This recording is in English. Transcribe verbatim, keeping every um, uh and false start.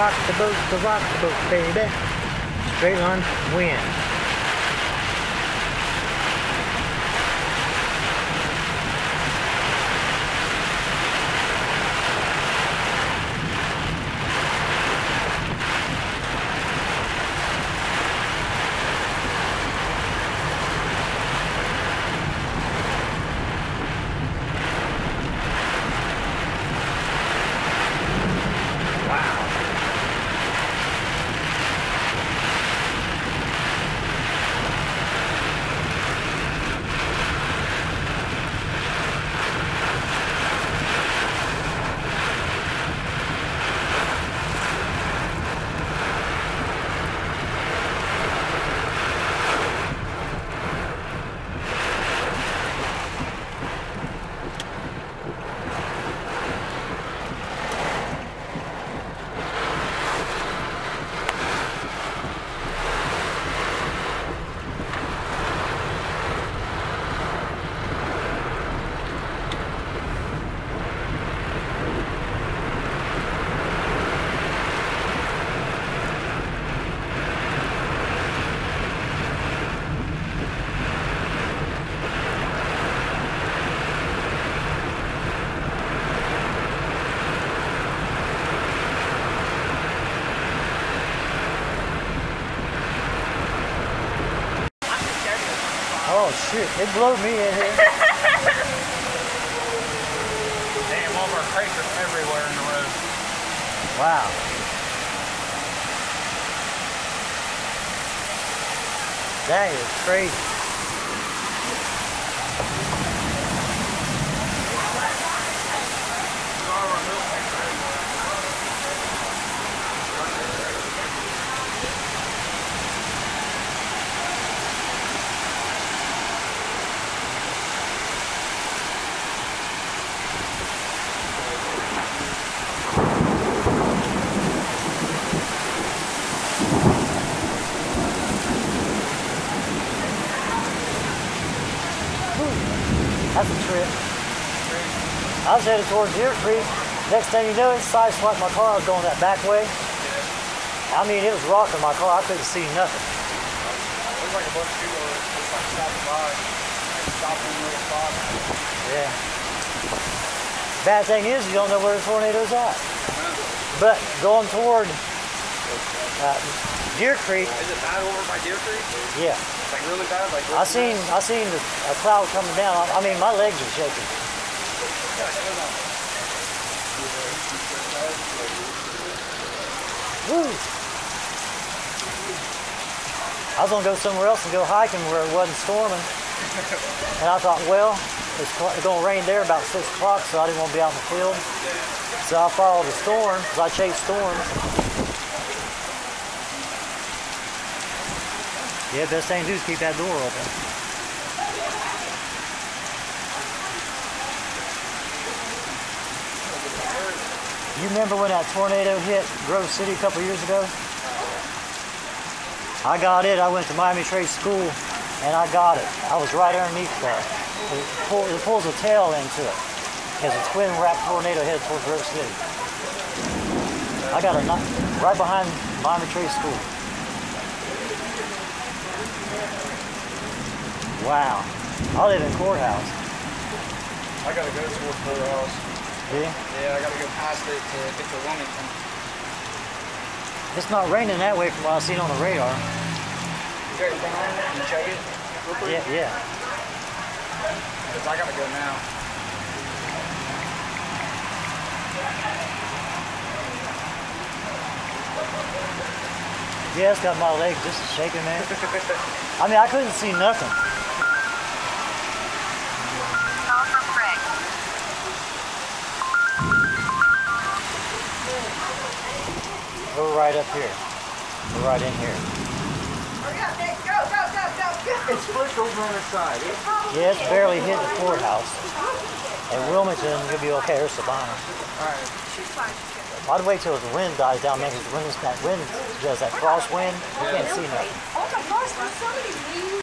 rock the boat, the rock the boat, baby. Straight on wind. Oh shit, it blew me in here. Damn, all of our crates are everywhere in the road. Wow. That is crazy. That's a trip. I was headed towards Deer Creek. Next thing you know, it sideswiped my car. I was going that back way. I mean, it was rocking my car. I couldn't see nothing. It was like a bunch of people were just like stopping by, like stopping in little spots. Yeah. Bad thing is, you don't know where the tornado's at. But going toward uh, Deer Creek. Is it bad over by Deer Creek? Yeah. Like really bad? Like I seen I seen the, a cloud coming down. I, I mean, my legs are shaking. Woo! I was gonna go somewhere else and go hiking where it wasn't storming. And I thought, well, it's gonna rain there about six o'clock, so I didn't want to be out in the field. So I followed the storm, because I chase storms. Yeah, best thing to do is keep that door open. You remember when that tornado hit Grove City a couple years ago? I got it. I went to Miami Trade School and I got it. I was right underneath that. It, pull, it pulls a tail into it. There's a twin wrap tornado headed towards Grove City. I got it right behind Miami Trade School. Wow. I live in Courthouse. I gotta go towards Courthouse. Yeah? Yeah, I gotta go past it to get to Wilmington. It's not raining that way from what I've seen on the radar. You got your phone on? Can you check it? Real quick? Yeah, yeah. Because I gotta go now. Yeah, it's got my legs just shaking, man. I mean, I couldn't see nothing. We're right up here. We're right in here. Hurry up, Nick. Go, go, go, go, go. It's flipped over on its side. Yeah, it's barely hit the courthouse. And Wilmington, you'll be okay. There's Sabana. All right. She's fine. I'd wait till the wind dies down, man, because when that wind does that crosswind, you can't see nothing. Oh my gosh, there's so many leaves.